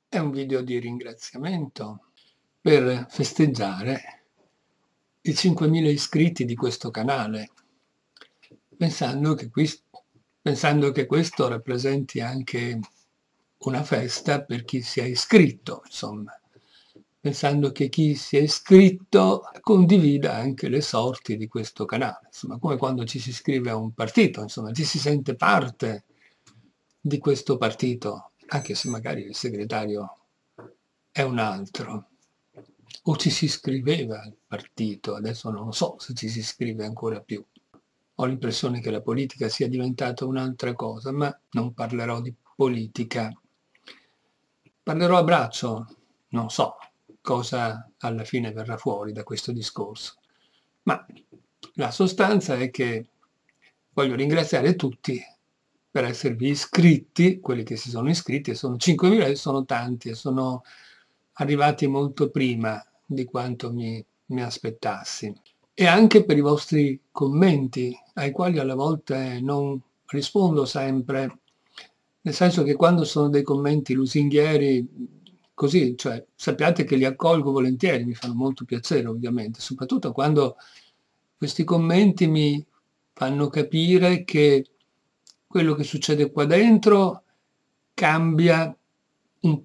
È un video di ringraziamento per festeggiare i 5.000 iscritti di questo canale, pensando che questo rappresenti anche una festa per chi si è iscritto, insomma, pensando che chi si è iscritto condivida anche le sorti di questo canale, insomma, come quando ci si iscrive a un partito, insomma, ci si sente parte di questo partito, anche se magari il segretario è un altro. O ci si iscriveva al partito, adesso non lo so se ci si iscrive ancora più. Ho l'impressione che la politica sia diventata un'altra cosa, ma non parlerò di politica. Parlerò a braccio, non so cosa alla fine verrà fuori da questo discorso, ma la sostanza è che voglio ringraziare tutti per esservi iscritti, quelli che si sono iscritti, e sono 5.000 e sono tanti, e sono arrivati molto prima di quanto mi aspettassi. E anche per i vostri commenti, ai quali alla volte non rispondo sempre, nel senso che quando sono dei commenti lusinghieri, così, cioè sappiate che li accolgo volentieri, mi fanno molto piacere ovviamente, soprattutto quando questi commenti mi fanno capire che quello che succede qua dentro cambia un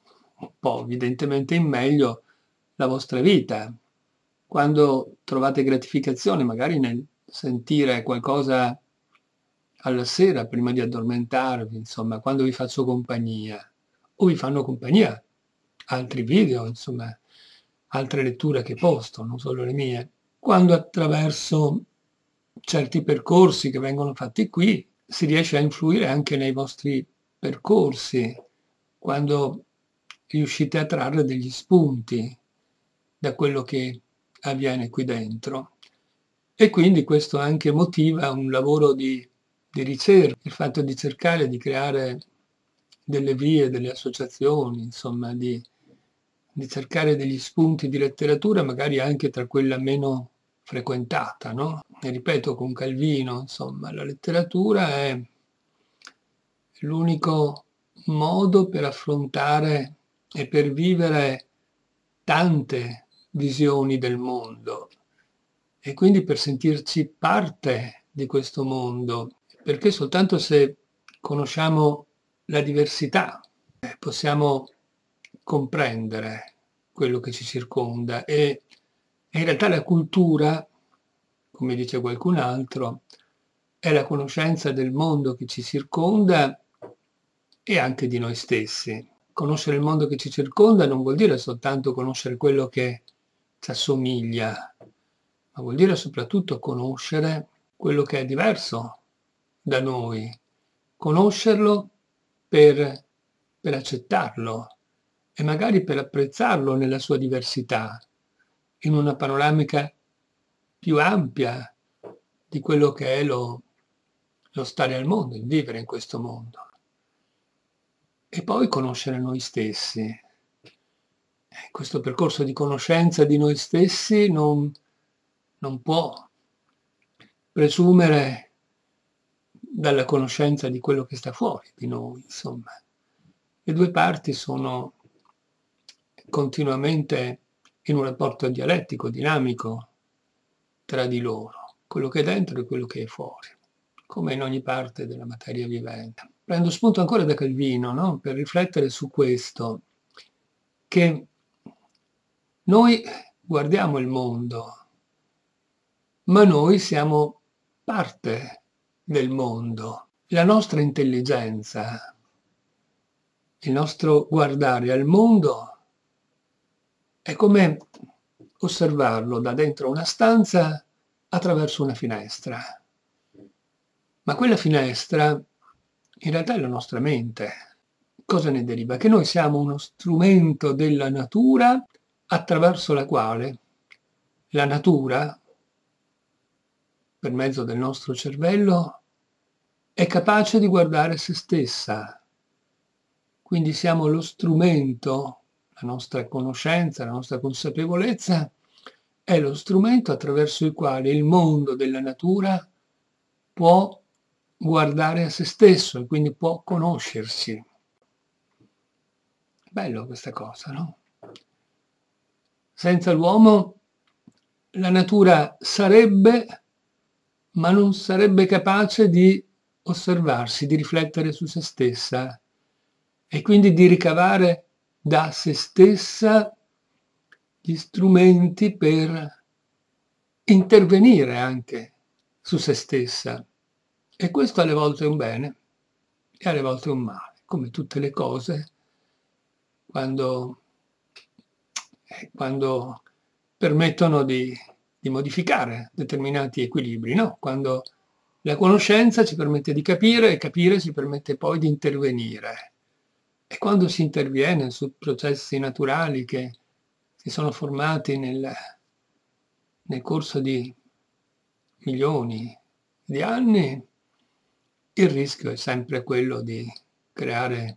po' evidentemente in meglio la vostra vita. Quando trovate gratificazione magari nel sentire qualcosa alla sera prima di addormentarvi, insomma, quando vi faccio compagnia, o vi fanno compagnia altri video, insomma, altre letture che posto, non solo le mie. Quando attraverso certi percorsi che vengono fatti qui si riesce a influire anche nei vostri percorsi, quando riuscite a trarre degli spunti da quello che avviene qui dentro. E quindi questo anche motiva un lavoro di ricerca, il fatto di cercare di creare delle vie, delle associazioni, insomma, di cercare degli spunti di letteratura, magari anche tra quella meno frequentata, no? E ripeto, con Calvino, insomma, la letteratura è l'unico modo per affrontare e per vivere tante visioni del mondo e quindi per sentirci parte di questo mondo, perché soltanto se conosciamo la diversità possiamo comprendere quello che ci circonda e in realtà la cultura, come dice qualcun altro, è la conoscenza del mondo che ci circonda e anche di noi stessi. Conoscere il mondo che ci circonda non vuol dire soltanto conoscere quello che ci assomiglia, ma vuol dire soprattutto conoscere quello che è diverso da noi, conoscerlo per, per accettarlo e magari per apprezzarlo nella sua diversità, in una panoramica più ampia di quello che è lo stare al mondo, il vivere in questo mondo. E poi conoscere noi stessi. Questo percorso di conoscenza di noi stessi non può presumere dalla conoscenza di quello che sta fuori di noi, insomma. Le due parti sono continuamente in un rapporto dialettico, dinamico tra di loro, quello che è dentro e quello che è fuori, come in ogni parte della materia vivente. Prendo spunto ancora da Calvino, no? Per riflettere su questo, che noi guardiamo il mondo, ma noi siamo parte del mondo. La nostra intelligenza, il nostro guardare al mondo è come osservarlo da dentro una stanza attraverso una finestra. Ma quella finestra in realtà è la nostra mente. Cosa ne deriva? Che noi siamo uno strumento della natura attraverso la quale la natura, per mezzo del nostro cervello, è capace di guardare se stessa. Quindi siamo lo strumento, la nostra conoscenza, la nostra consapevolezza è lo strumento attraverso il quale il mondo della natura può guardare a se stesso e quindi può conoscersi. Bello questa cosa, no? Senza l'uomo la natura sarebbe, ma non sarebbe capace di osservarsi, di riflettere su se stessa e quindi di ricavare da se stessa gli strumenti per intervenire anche su se stessa. E questo alle volte è un bene e alle volte è un male, come tutte le cose quando permettono di modificare determinati equilibri, no? Quando la conoscenza ci permette di capire e capire ci permette poi di intervenire. E quando si interviene su processi naturali che si sono formati nel corso di milioni di anni, il rischio è sempre quello di creare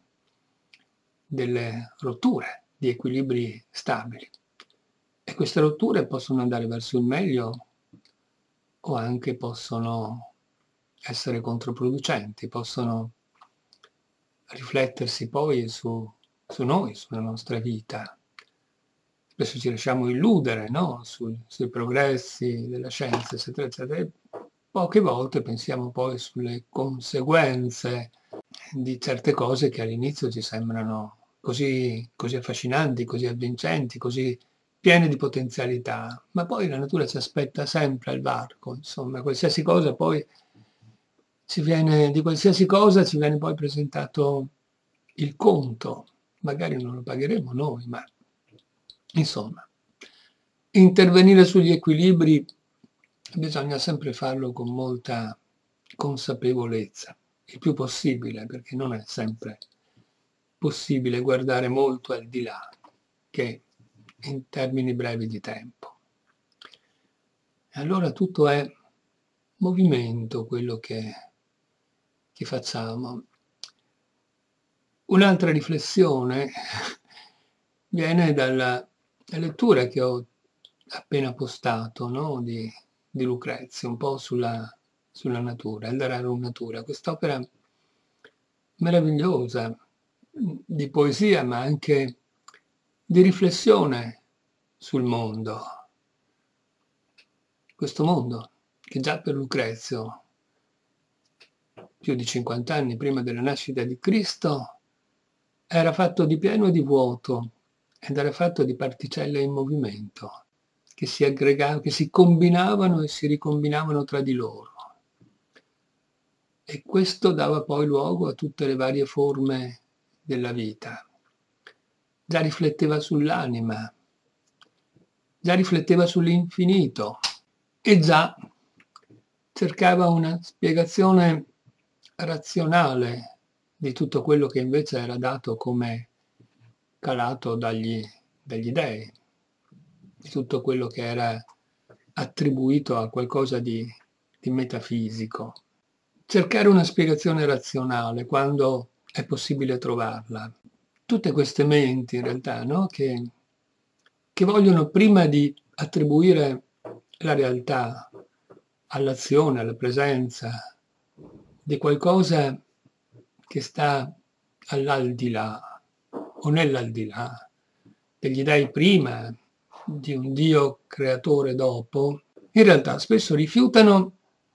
delle rotture di equilibri stabili. E queste rotture possono andare verso il meglio o anche possono essere controproducenti, possono riflettersi poi su noi, sulla nostra vita. Spesso ci lasciamo illudere, no? Sui progressi della scienza, eccetera, eccetera. Poche volte pensiamo poi sulle conseguenze di certe cose che all'inizio ci sembrano così affascinanti, così avvincenti, così piene di potenzialità, ma poi la natura ci aspetta sempre al varco, insomma, qualsiasi cosa poi di qualsiasi cosa ci viene poi presentato il conto, magari non lo pagheremo noi, ma insomma, intervenire sugli equilibri bisogna sempre farlo con molta consapevolezza, il più possibile, perché non è sempre possibile guardare molto al di là, che in termini brevi di tempo. E allora tutto è movimento quello che facciamo. Un'altra riflessione viene dalla lettura che ho appena postato, no? di Lucrezio, un po' sulla natura, il Rerum Natura, quest'opera meravigliosa di poesia, ma anche di riflessione sul mondo. Questo mondo che già per Lucrezio, più di 50 anni prima della nascita di Cristo, era fatto di pieno e di vuoto ed era fatto di particelle in movimento che si aggregavano, che si combinavano e si ricombinavano tra di loro. E questo dava poi luogo a tutte le varie forme della vita. Già rifletteva sull'anima, già rifletteva sull'infinito e già cercava una spiegazione razionale di tutto quello che invece era dato come calato dagli dei, di tutto quello che era attribuito a qualcosa di metafisico. Cercare una spiegazione razionale quando è possibile trovarla. Tutte queste menti in realtà, no? che vogliono prima di attribuire la realtà all'azione, alla presenza di qualcosa che sta all'aldilà o nell'aldilà, degli dei prima, di un Dio creatore dopo, in realtà spesso rifiutano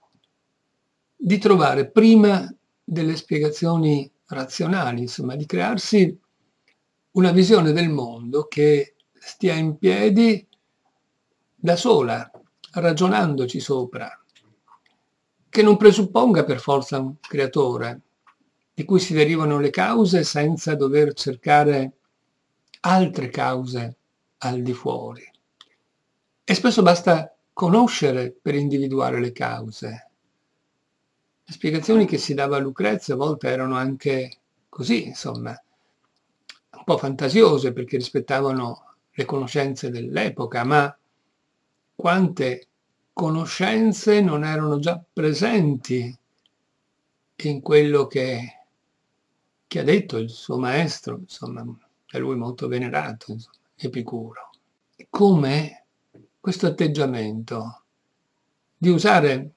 di trovare prima delle spiegazioni razionali, insomma, di crearsi una visione del mondo che stia in piedi da sola, ragionandoci sopra, che non presupponga per forza un creatore, di cui si derivano le cause senza dover cercare altre cause al di fuori. E spesso basta conoscere per individuare le cause. Le spiegazioni che si dava a Lucrezio a volte erano anche così, insomma, un po' fantasiose perché rispettavano le conoscenze dell'epoca, ma quante conoscenze non erano già presenti in quello che ha detto il suo maestro, insomma, è lui molto venerato, insomma, Epicuro. Come questo atteggiamento di usare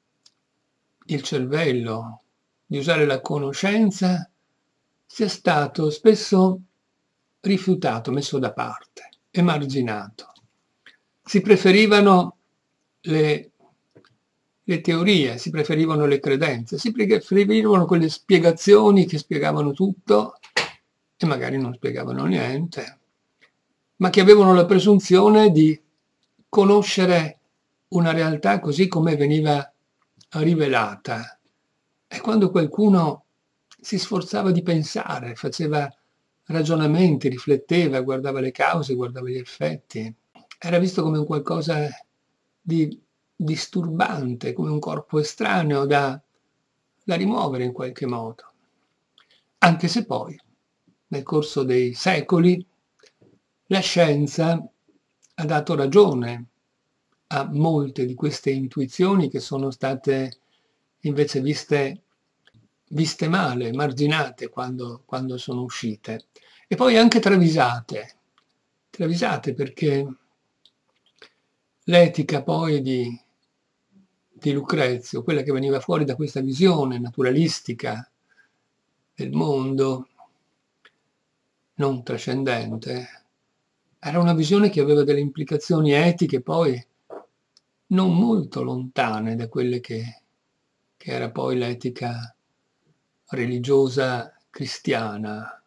il cervello, di usare la conoscenza, sia stato spesso rifiutato, messo da parte, emarginato. Si preferivano le teorie, si preferivano le credenze, si preferivano quelle spiegazioni che spiegavano tutto e magari non spiegavano niente, ma che avevano la presunzione di conoscere una realtà così come veniva rivelata. E quando qualcuno si sforzava di pensare, faceva ragionamenti, rifletteva, guardava le cause, guardava gli effetti, era visto come un qualcosa di disturbante, come un corpo estraneo da rimuovere in qualche modo. Anche se poi, nel corso dei secoli, la scienza ha dato ragione a molte di queste intuizioni che sono state invece viste male, marginate quando sono uscite. E poi anche travisate perché l'etica poi di Lucrezio, quella che veniva fuori da questa visione naturalistica del mondo, non trascendente, era una visione che aveva delle implicazioni etiche poi non molto lontane da quelle che era poi l'etica religiosa cristiana.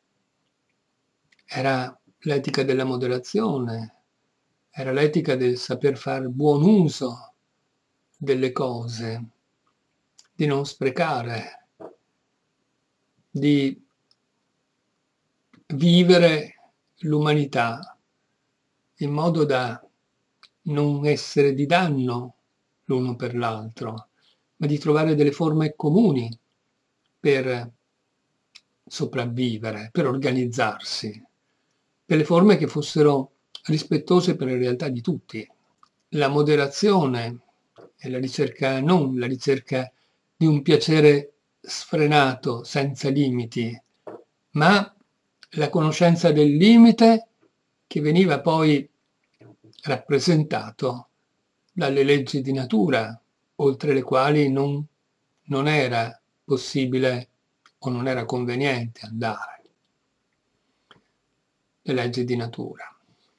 Era l'etica della moderazione, era l'etica del saper fare buon uso delle cose, di non sprecare, di vivere l'umanità in modo da non essere di danno l'uno per l'altro, ma di trovare delle forme comuni per sopravvivere, per organizzarsi, delle forme che fossero rispettose per la realtà di tutti. La moderazione è la ricerca, non la ricerca di un piacere sfrenato, senza limiti, ma la conoscenza del limite che veniva poi rappresentato dalle leggi di natura, oltre le quali non era possibile o non era conveniente andare. Le leggi di natura.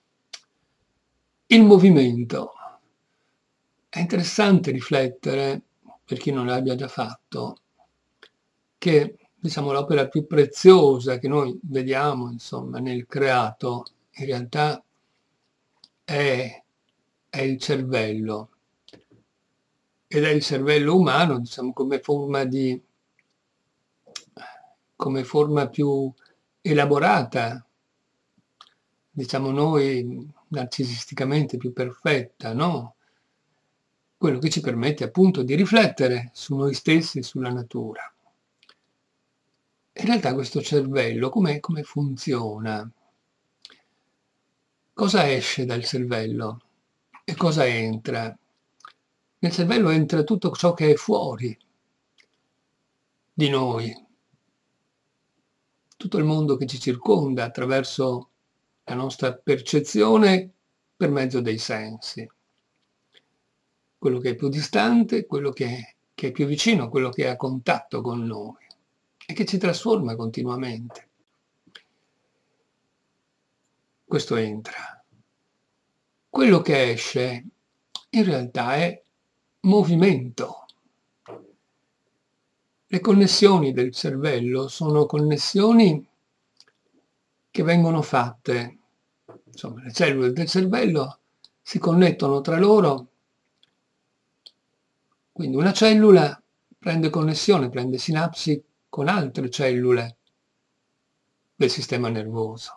Il movimento. È interessante riflettere, per chi non l'abbia già fatto, che diciamo l'opera più preziosa che noi vediamo insomma nel creato in realtà è il cervello, ed è il cervello umano diciamo come forma più elaborata, diciamo noi narcisisticamente più perfetta, no? Quello che ci permette appunto di riflettere su noi stessi e sulla natura. In realtà questo cervello come funziona? Cosa esce dal cervello e cosa entra? Nel cervello entra tutto ciò che è fuori di noi, tutto il mondo che ci circonda attraverso la nostra percezione per mezzo dei sensi. Quello che è più distante, quello che è più vicino, quello che è a contatto con noi e che ci trasforma continuamente. Questo entra. Quello che esce in realtà è movimento. Le connessioni del cervello sono connessioni che vengono fatte, insomma, le cellule del cervello si connettono tra loro, quindi una cellula prende connessione, prende sinapsi con altre cellule del sistema nervoso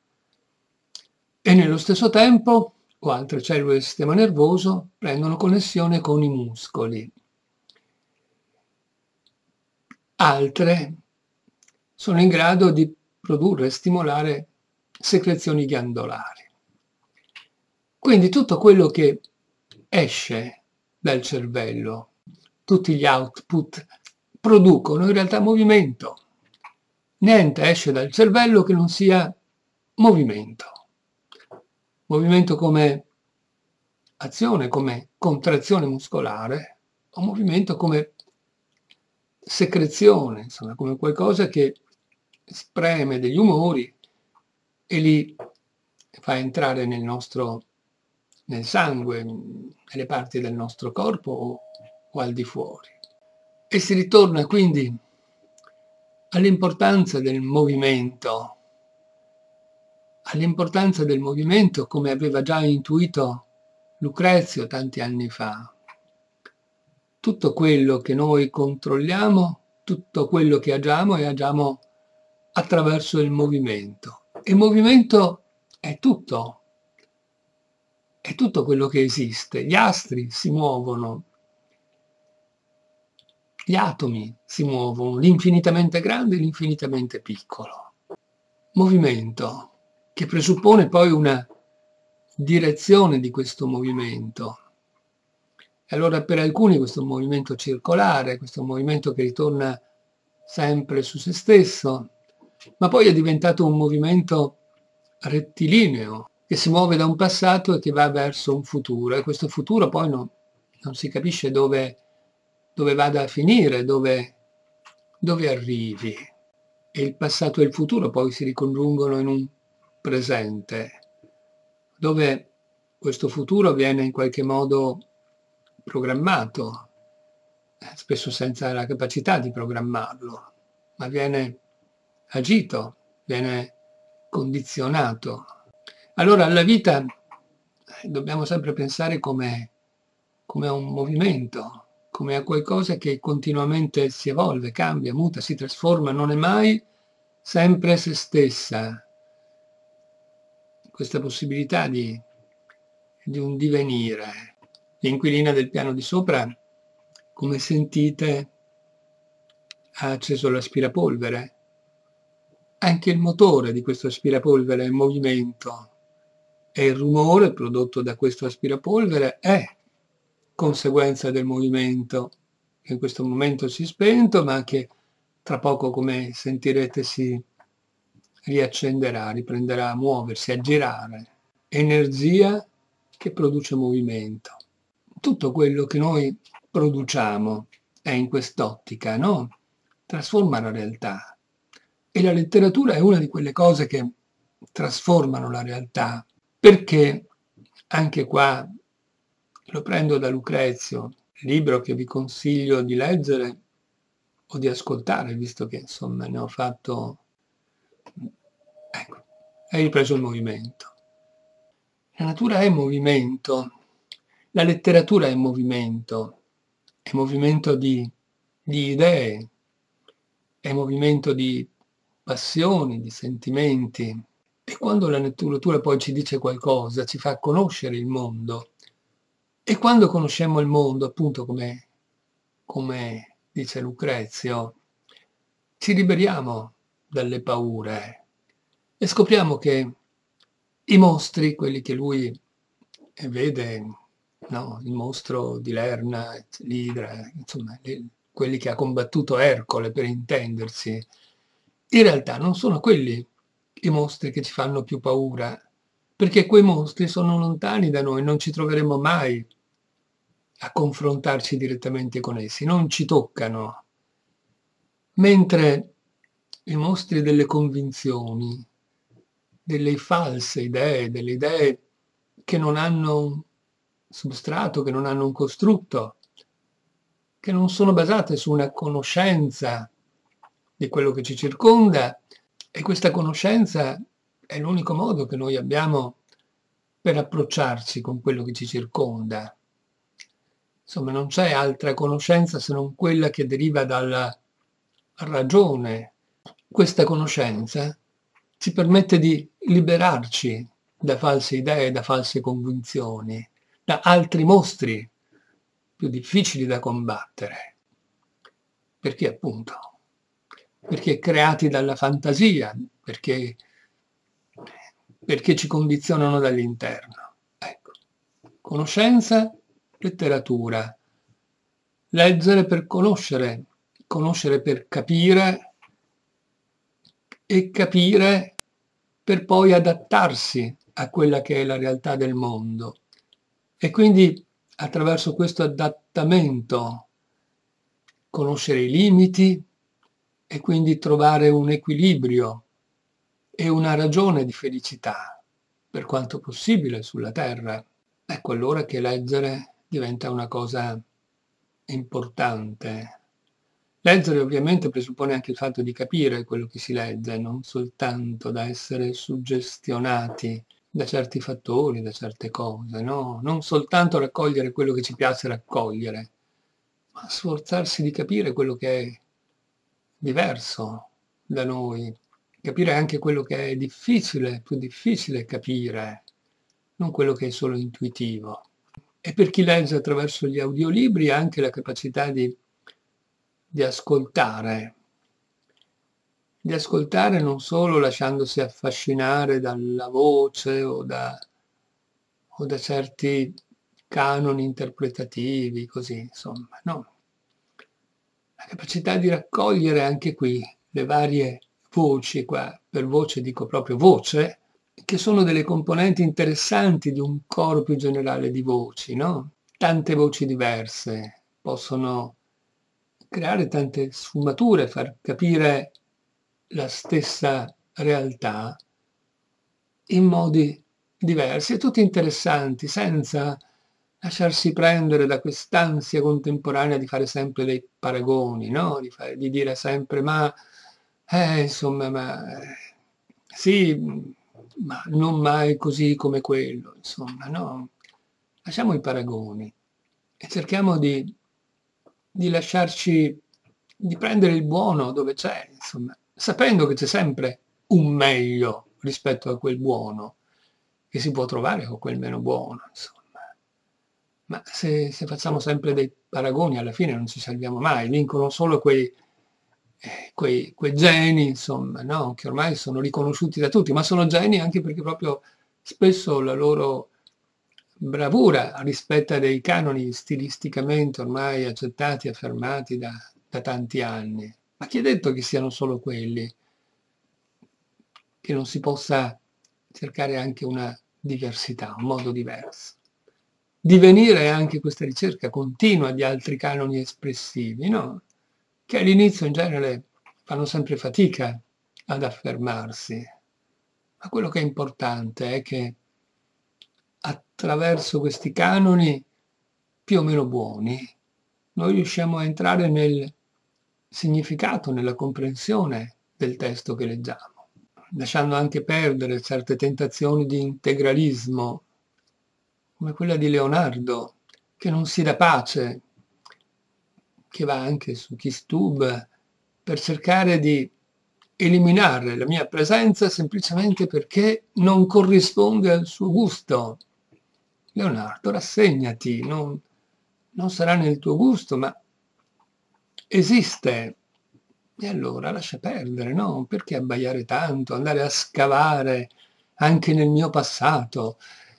e nello stesso tempo o altre cellule del sistema nervoso prendono connessione con i muscoli. Altre sono in grado di produrre e stimolare secrezioni ghiandolari. Quindi tutto quello che esce dal cervello, tutti gli output, producono in realtà movimento. Niente esce dal cervello che non sia movimento. Movimento come azione, come contrazione muscolare, o movimento come secrezione, insomma, come qualcosa che spreme degli umori e li fa entrare nel sangue, nelle parti del nostro corpo o al di fuori. E si ritorna quindi all'importanza del movimento, come aveva già intuito Lucrezio tanti anni fa. Tutto quello che noi controlliamo, tutto quello che agiamo, e agiamo attraverso il movimento. E il movimento è tutto quello che esiste. Gli astri si muovono, gli atomi si muovono, l'infinitamente grande e l'infinitamente piccolo. Movimento che presuppone poi una direzione di questo movimento. E allora per alcuni questo è un movimento circolare, questo è un movimento che ritorna sempre su se stesso, ma poi è diventato un movimento rettilineo, che si muove da un passato e che va verso un futuro, e questo futuro poi non si capisce dove vada a finire, dove arrivi. E il passato e il futuro poi si ricongiungono in un presente, dove questo futuro viene in qualche modo programmato, spesso senza la capacità di programmarlo, ma viene agito, viene condizionato. Allora alla vita dobbiamo sempre pensare come a un movimento, come a qualcosa che continuamente si evolve, cambia, muta, si trasforma, non è mai sempre se stessa. Questa possibilità di un divenire. L'inquilina del piano di sopra, come sentite, ha acceso l'aspirapolvere. Anche il motore di questo aspirapolvere è in movimento e il rumore prodotto da questo aspirapolvere è conseguenza del movimento, che in questo momento si è spento, ma che tra poco, come sentirete, si riaccenderà, riprenderà a muoversi, a girare. Energia che produce movimento. Tutto quello che noi produciamo è in quest'ottica, no? Trasforma la realtà. E la letteratura è una di quelle cose che trasformano la realtà, perché anche qua lo prendo da Lucrezio, libro che vi consiglio di leggere o di ascoltare, visto che insomma ne ho fatto, ecco, hai ripreso il movimento. La natura è movimento, la letteratura è movimento di idee, è movimento di passioni, di sentimenti. E quando la letteratura poi ci dice qualcosa, ci fa conoscere il mondo. E quando conosciamo il mondo, appunto come dice Lucrezio, ci liberiamo dalle paure e scopriamo che i mostri, quelli che lui vede, no? Il mostro di Lerna, l'Idra, insomma, quelli che ha combattuto Ercole, per intendersi, in realtà non sono quelli i mostri che ci fanno più paura, perché quei mostri sono lontani da noi, non ci troveremo mai a confrontarci direttamente con essi, non ci toccano. Mentre i mostri delle convinzioni, delle false idee, delle idee che non hanno un substrato, che non hanno un costrutto, che non sono basate su una conoscenza di quello che ci circonda, e questa conoscenza è l'unico modo che noi abbiamo per approcciarci con quello che ci circonda. Insomma, non c'è altra conoscenza se non quella che deriva dalla ragione. Questa conoscenza ci permette di liberarci da false idee, da false convinzioni, da altri mostri più difficili da combattere. Perché appunto? Perché creati dalla fantasia, perché ci condizionano dall'interno. Ecco. Conoscenza, letteratura. Leggere per conoscere, conoscere per capire e capire per poi adattarsi a quella che è la realtà del mondo. E quindi attraverso questo adattamento conoscere i limiti e quindi trovare un equilibrio e una ragione di felicità, per quanto possibile, sulla terra, ecco allora che leggere diventa una cosa importante. Leggere ovviamente presuppone anche il fatto di capire quello che si legge, non soltanto da essere suggestionati da certi fattori, da certe cose, no? Non soltanto raccogliere quello che ci piace raccogliere, ma sforzarsi di capire quello che è diverso da noi, capire anche quello che è difficile, più difficile capire, non quello che è solo intuitivo. E per chi legge attraverso gli audiolibri anche la capacità di ascoltare non solo lasciandosi affascinare dalla voce o da certi canoni interpretativi, così, insomma, no. La capacità di raccogliere anche qui le varie voci, qua per voce dico proprio voce, che sono delle componenti interessanti di un coro più generale di voci, no? Tante voci diverse possono creare tante sfumature, far capire la stessa realtà in modi diversi e tutti interessanti, senza lasciarsi prendere da quest'ansia contemporanea di fare sempre dei paragoni, no? Di dire sempre ma insomma, ma sì, ma non mai così come quello, insomma, no? Lasciamo i paragoni e cerchiamo di lasciarci, di prendere il buono dove c'è, insomma, sapendo che c'è sempre un meglio rispetto a quel buono che si può trovare con quel meno buono, insomma. Ma se facciamo sempre dei paragoni alla fine non ci salviamo mai, vincono solo quei geni, insomma, no? Che ormai sono riconosciuti da tutti, ma sono geni anche perché proprio spesso la loro bravura rispetta dei canoni stilisticamente ormai accettati e affermati da tanti anni. Ma chi è detto che siano solo quelli? Che non si possa cercare anche una diversità, un modo diverso. Divenire anche questa ricerca continua di altri canoni espressivi, no? Che all'inizio in genere fanno sempre fatica ad affermarsi. Ma quello che è importante è che attraverso questi canoni più o meno buoni noi riusciamo a entrare nel significato, nella comprensione del testo che leggiamo, lasciando anche perdere certe tentazioni di integralismo, come quella di Leonardo, che non si dà pace, che va anche su Chistube, per cercare di eliminare la mia presenza semplicemente perché non corrisponde al suo gusto. Leonardo, rassegnati, non sarà nel tuo gusto, ma esiste. E allora lascia perdere, no? Perché abbaiare tanto, andare a scavare anche nel mio passato?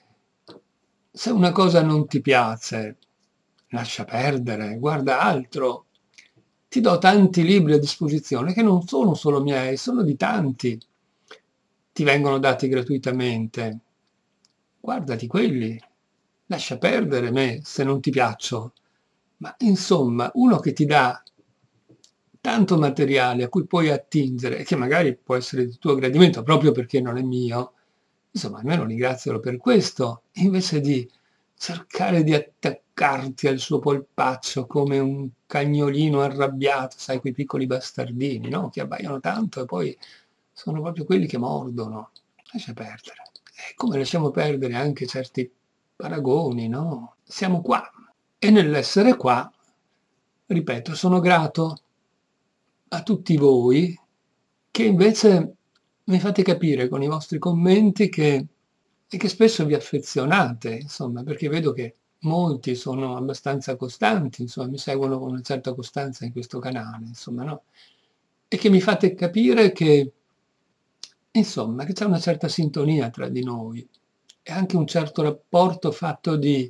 Se una cosa non ti piace, lascia perdere, guarda altro. Ti do tanti libri a disposizione che non sono solo miei, sono di tanti. Ti vengono dati gratuitamente. Guardati quelli. Lascia perdere me se non ti piaccio. Ma insomma, uno che ti dà tanto materiale a cui puoi attingere e che magari può essere di tuo gradimento proprio perché non è mio, insomma, almeno ringrazialo per questo, invece di cercare di attaccarti al suo polpaccio come un cagnolino arrabbiato, sai, quei piccoli bastardini, no? Che abbaiano tanto e poi sono proprio quelli che mordono. Lascia perdere. E come lasciamo perdere anche certi paragoni, no? Siamo qua. E nell'essere qua, ripeto, sono grato a tutti voi che invece mi fate capire con i vostri commenti e che spesso vi affezionate, insomma, perché vedo che molti sono abbastanza costanti, insomma, mi seguono con una certa costanza in questo canale, insomma, no? E che mi fate capire che, insomma, che c'è una certa sintonia tra di noi e anche un certo rapporto fatto di,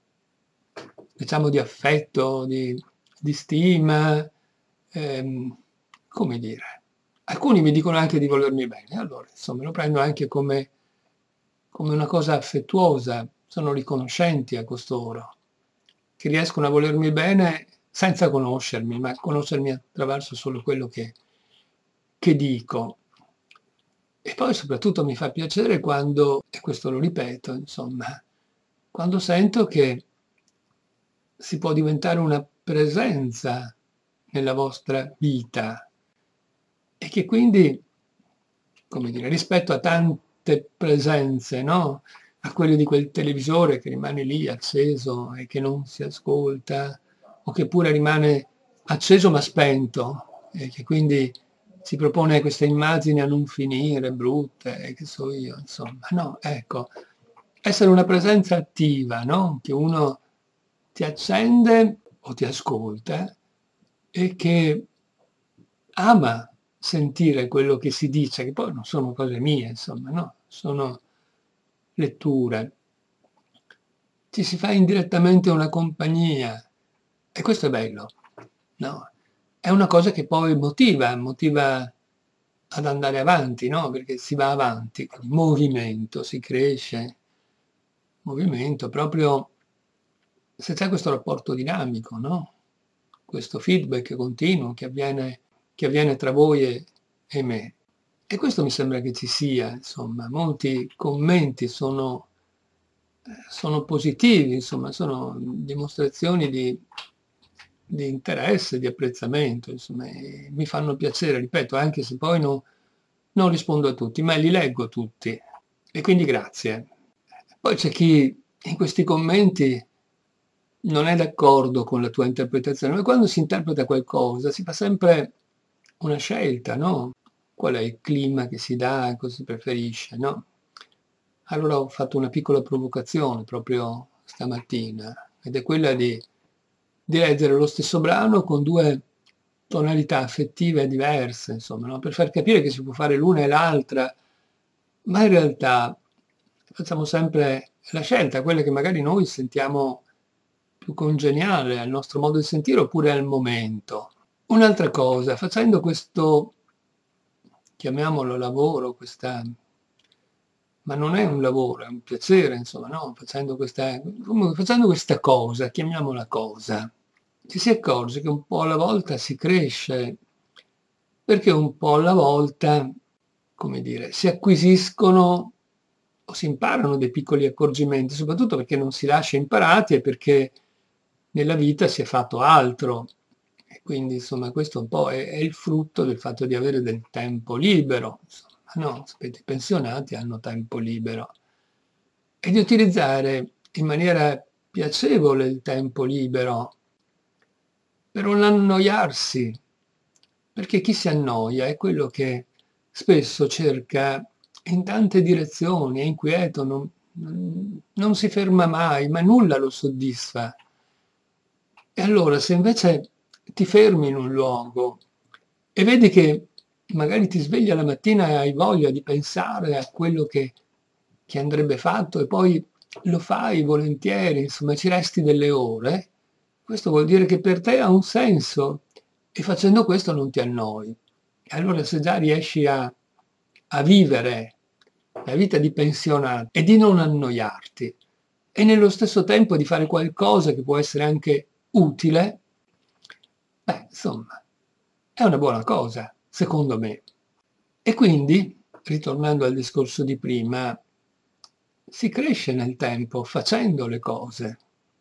diciamo, di affetto, di stima, come dire. Alcuni mi dicono anche di volermi bene, allora insomma lo prendo anche come una cosa affettuosa, sono riconoscenti a costoro, che riescono a volermi bene senza conoscermi, ma conoscermi attraverso solo quello che dico. E poi soprattutto mi fa piacere quando, e questo lo ripeto, insomma, quando sento che si può diventare una presenza nella vostra vita e che quindi, come dire, rispetto a tante presenze, no? A quelle di quel televisore che rimane lì acceso e che non si ascolta, o che pure rimane acceso ma spento, e che quindi si propone queste immagini a non finire, brutte, e che so io, insomma. No, ecco, essere una presenza attiva, no? Che uno ti accende o ti ascolta e che ama sentire quello che si dice, che poi non sono cose mie, insomma, no? Sono letture. Ci si fa indirettamente una compagnia e questo è bello, no? È una cosa che poi motiva ad andare avanti, no? Perché si va avanti, quindi movimento, si cresce, movimento, proprio se c'è questo rapporto dinamico, no? Questo feedback continuo che avviene tra voi e me. E questo mi sembra che ci sia, insomma, molti commenti sono positivi, insomma, sono dimostrazioni di interesse, di apprezzamento, insomma, e mi fanno piacere, ripeto, anche se poi non rispondo a tutti, ma li leggo tutti. E quindi grazie. Poi c'è chi in questi commenti non è d'accordo con la tua interpretazione, ma quando si interpreta qualcosa si fa sempre una scelta, no? Qual è il clima che si dà, cosa si preferisce, no? Allora ho fatto una piccola provocazione proprio stamattina, ed è quella di leggere lo stesso brano con due tonalità affettive diverse, insomma, no? Per far capire che si può fare l'una e l'altra, ma in realtà facciamo sempre la scelta, quella che magari noi sentiamo più congeniale al nostro modo di sentire oppure al momento. Un'altra cosa, facendo questo, chiamiamolo lavoro, ma non è un lavoro, è un piacere, insomma, no? Facendo questa cosa, chiamiamola cosa, ci si accorge che un po' alla volta si cresce, perché un po' alla volta, come dire, si acquisiscono o si imparano dei piccoli accorgimenti, soprattutto perché non si lascia imparati e perché nella vita si è fatto altro. E quindi, insomma, questo un po' è il frutto del fatto di avere del tempo libero. Insomma, no? Sapete, i pensionati hanno tempo libero. E di utilizzare in maniera piacevole il tempo libero per non annoiarsi, perché chi si annoia è quello che spesso cerca in tante direzioni, è inquieto, non si ferma mai, ma nulla lo soddisfa. E allora se invece ti fermi in un luogo e vedi che magari ti svegli la mattina e hai voglia di pensare a quello che andrebbe fatto e poi lo fai volentieri, insomma ci resti delle ore, questo vuol dire che per te ha un senso e facendo questo non ti annoi. E allora se già riesci a vivere la vita di pensionato e di non annoiarti e nello stesso tempo di fare qualcosa che può essere anche utile, beh, insomma, è una buona cosa, secondo me. E quindi, ritornando al discorso di prima, si cresce nel tempo facendo le cose.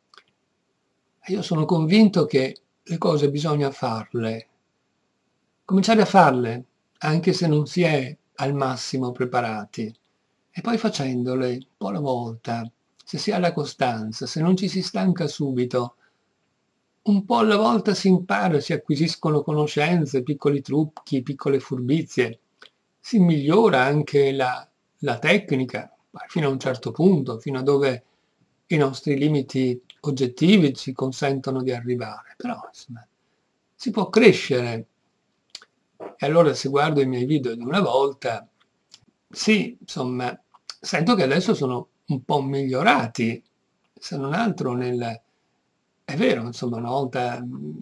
E io sono convinto che le cose bisogna farle, cominciare a farle, anche se non si è al massimo preparati, e poi facendole un po' alla volta, se si ha la costanza, se non ci si stanca subito, un po' alla volta si impara, si acquisiscono conoscenze, piccoli trucchi, piccole furbizie, si migliora anche la tecnica, fino a un certo punto, fino a dove i nostri limiti oggettivi ci consentono di arrivare. Però, insomma, si può crescere. E allora se guardo i miei video di una volta, sì, insomma, sento che adesso sono un po' migliorati, se non altro è vero, insomma, una volta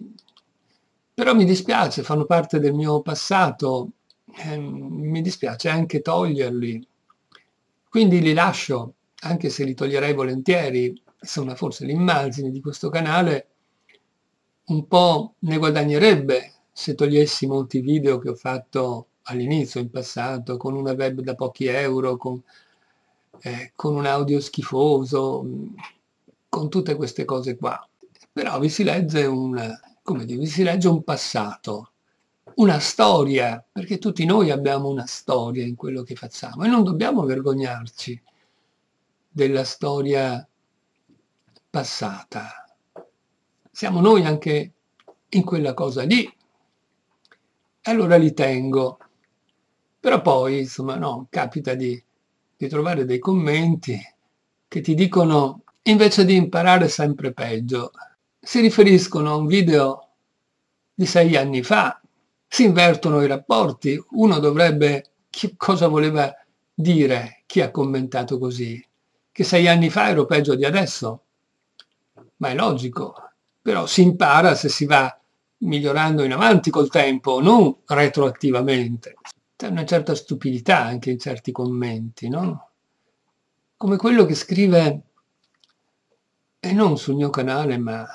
però mi dispiace, fanno parte del mio passato, mi dispiace anche toglierli. Quindi li lascio, anche se li toglierei volentieri, insomma, forse l'immagine di questo canale un po' ne guadagnerebbe se togliessi molti video che ho fatto all'inizio, in passato, con una web da pochi euro, con un audio schifoso, con tutte queste cose qua. Però vi si legge come dire, vi si legge un passato, una storia, perché tutti noi abbiamo una storia in quello che facciamo e non dobbiamo vergognarci della storia passata. Siamo noi anche in quella cosa lì. E allora li tengo. Però poi, insomma, no, capita di trovare dei commenti che ti dicono, invece di imparare sempre peggio, si riferiscono a un video di 6 anni fa, si invertono i rapporti, uno dovrebbe, cosa voleva dire chi ha commentato così? Che 6 anni fa ero peggio di adesso? Ma è logico, però si impara se si va migliorando in avanti col tempo, non retroattivamente. C'è una certa stupidità anche in certi commenti, no? Come quello che scrive, e non sul mio canale, ma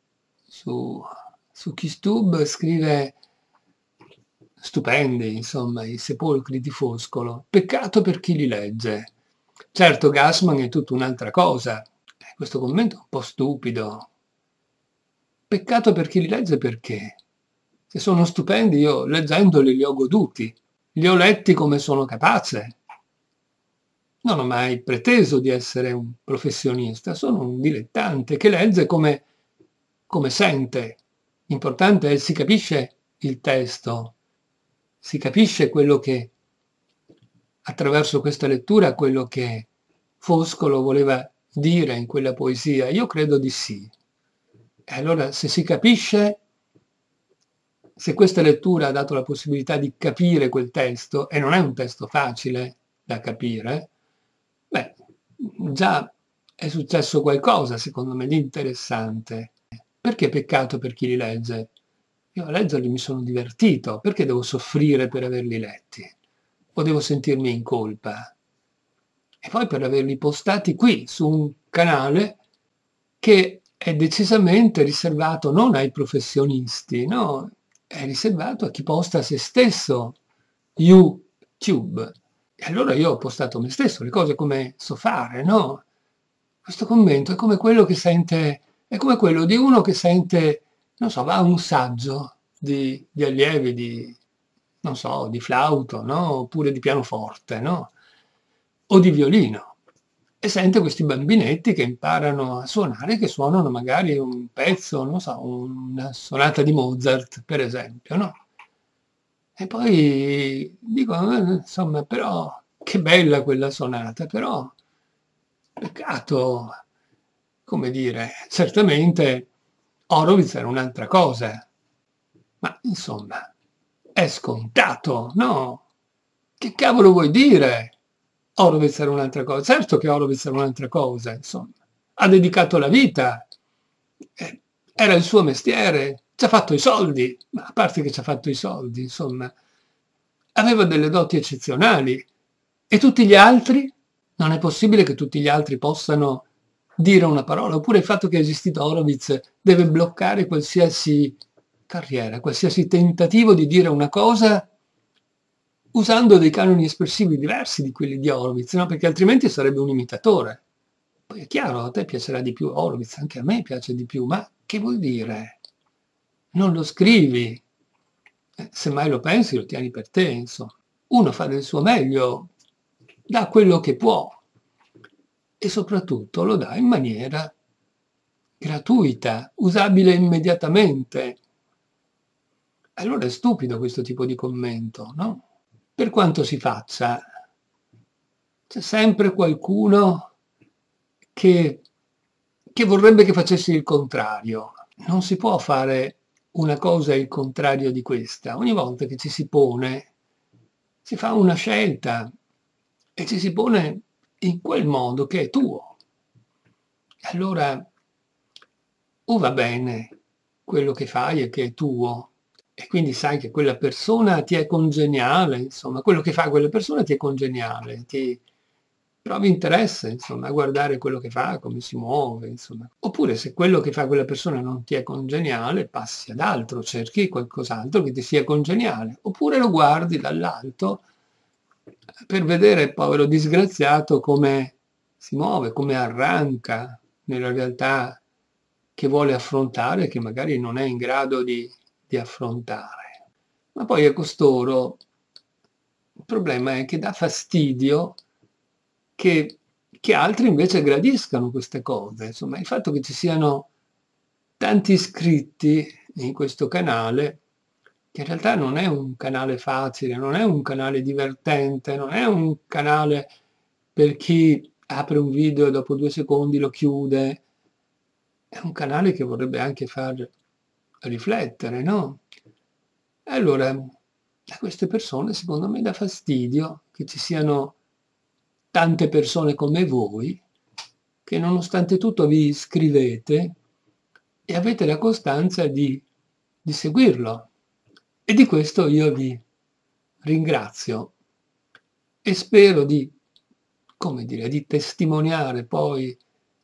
su Kistube, scrive stupendi, insomma, i sepolcri di Foscolo. Peccato per chi li legge. Certo, Gassman è tutta un'altra cosa. Questo commento è un po' stupido. Peccato per chi li legge perché? Se sono stupendi, io leggendoli li ho goduti. Li ho letti come sono capace. Non ho mai preteso di essere un professionista, sono un dilettante che legge come sente. L'importante è si capisce il testo, si capisce quello che, attraverso questa lettura, quello che Foscolo voleva dire in quella poesia. Io credo di sì. E allora se si capisce, se questa lettura ha dato la possibilità di capire quel testo, e non è un testo facile da capire, beh, già è successo qualcosa, secondo me, di interessante. Perché peccato per chi li legge? Io a leggerli mi sono divertito, perché devo soffrire per averli letti? O devo sentirmi in colpa? E poi per averli postati qui, su un canale che è decisamente riservato non ai professionisti, no? È riservato a chi posta se stesso, YouTube. E allora io ho postato me stesso, le cose come so fare, no? Questo commento è come quello che sente, è come quello di uno che sente, non so, va a un saggio di allievi non so, di flauto, no? Oppure di pianoforte, no? O di violino. E sente questi bambinetti che imparano a suonare, che suonano magari un pezzo, non so, una sonata di Mozart, per esempio, no? E poi dico, insomma, però, che bella quella sonata, però, peccato, come dire, certamente Horowitz era un'altra cosa, ma insomma, è scontato, no? Che cavolo vuoi dire? Horowitz era un'altra cosa. Certo che Horowitz era un'altra cosa, insomma. Ha dedicato la vita, era il suo mestiere, ci ha fatto i soldi, ma a parte che ci ha fatto i soldi, insomma, aveva delle doti eccezionali. E tutti gli altri? Non è possibile che tutti gli altri possano dire una parola, oppure il fatto che è esistito Horowitz deve bloccare qualsiasi carriera, qualsiasi tentativo di dire una cosa usando dei canoni espressivi diversi di quelli di Horowitz, no? Perché altrimenti sarebbe un imitatore. Poi è chiaro, a te piacerà di più Horowitz, anche a me piace di più, ma che vuol dire? Non lo scrivi, se mai lo pensi lo tieni per te, insomma. Uno fa del suo meglio, dà quello che può e soprattutto lo dà in maniera gratuita, usabile immediatamente. Allora è stupido questo tipo di commento, no? Per quanto si faccia, c'è sempre qualcuno che vorrebbe che facessi il contrario. Non si può fare una cosa e il contrario di questa. Ogni volta che ci si pone, si fa una scelta e ci si pone in quel modo che è tuo. Allora, o va bene quello che fai e che è tuo, e quindi sai che quella persona ti è congeniale, insomma, quello che fa quella persona ti è congeniale, provi interesse, insomma, a guardare quello che fa, come si muove, insomma. Oppure se quello che fa quella persona non ti è congeniale, passi ad altro, cerchi qualcos'altro che ti sia congeniale. Oppure lo guardi dall'alto per vedere il povero disgraziato come si muove, come arranca nella realtà che vuole affrontare, che magari non è in grado di affrontare. Ma poi a costoro il problema è che dà fastidio che altri invece gradiscano queste cose. Insomma, il fatto che ci siano tanti iscritti in questo canale, che in realtà non è un canale facile, non è un canale divertente, non è un canale per chi apre un video e dopo 2 secondi lo chiude, è un canale che vorrebbe anche far riflettere, no? E allora a queste persone secondo me dà fastidio che ci siano tante persone come voi che nonostante tutto vi iscrivete e avete la costanza di seguirlo. E di questo io vi ringrazio e spero di, come dire, di testimoniare poi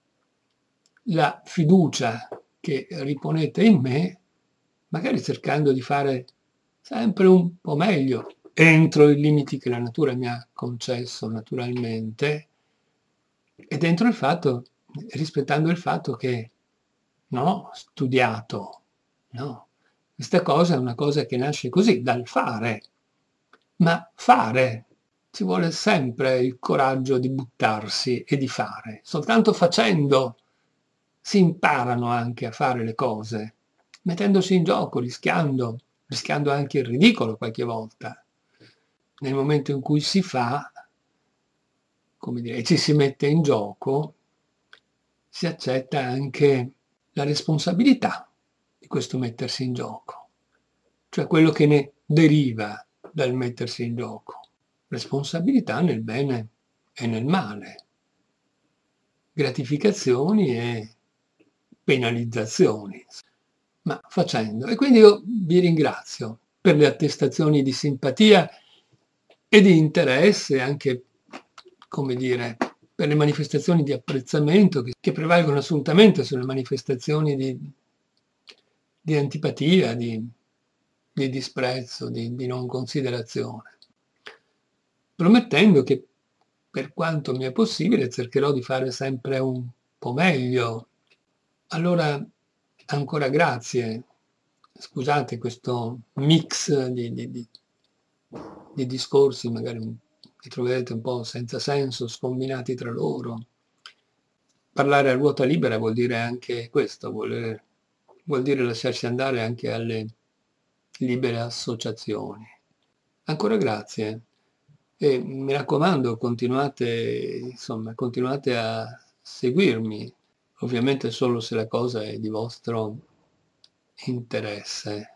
la fiducia che riponete in me, magari cercando di fare sempre un po' meglio, entro i limiti che la natura mi ha concesso naturalmente, e dentro il fatto, rispettando il fatto che non ho studiato, no. Questa cosa è una cosa che nasce così, dal fare. Ma fare, ci vuole sempre il coraggio di buttarsi e di fare. Soltanto facendo si imparano anche a fare le cose, mettendosi in gioco, rischiando anche il ridicolo qualche volta. Nel momento in cui si fa, come dire, e ci si mette in gioco, si accetta anche la responsabilità di questo mettersi in gioco, cioè quello che ne deriva dal mettersi in gioco. Responsabilità nel bene e nel male, gratificazioni e penalizzazioni, ma facendo. E quindi io vi ringrazio per le attestazioni di simpatia e di interesse, anche, come dire, per le manifestazioni di apprezzamento che prevalgono assolutamente sulle manifestazioni di antipatia, di disprezzo, di non considerazione. Promettendo che per quanto mi è possibile cercherò di fare sempre un po' meglio. Allora ancora grazie. Scusate questo mix di discorsi, magari li troverete un po' senza senso, scombinati tra loro. Parlare a ruota libera vuol dire anche questo, vuol dire lasciarsi andare anche alle libere associazioni. Ancora grazie e mi raccomando continuate a seguirmi, ovviamente solo se la cosa è di vostro interesse.